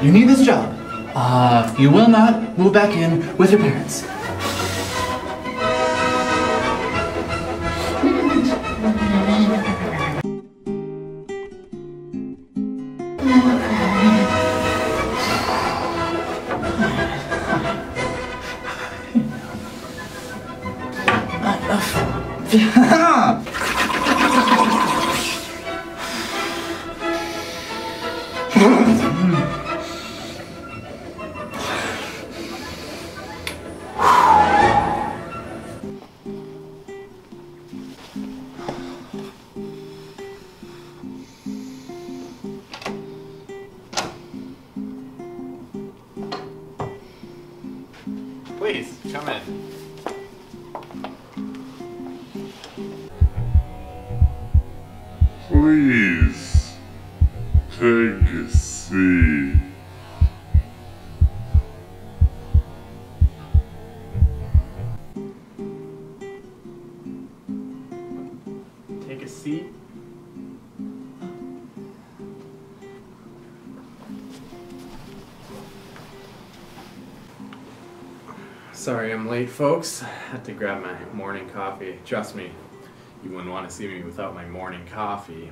You need this job. You will not move back in with your parents. Please, come in. Please, take a seat. Take a seat. Sorry I'm late, folks. Had to grab my morning coffee. Trust me, you wouldn't want to see me without my morning coffee.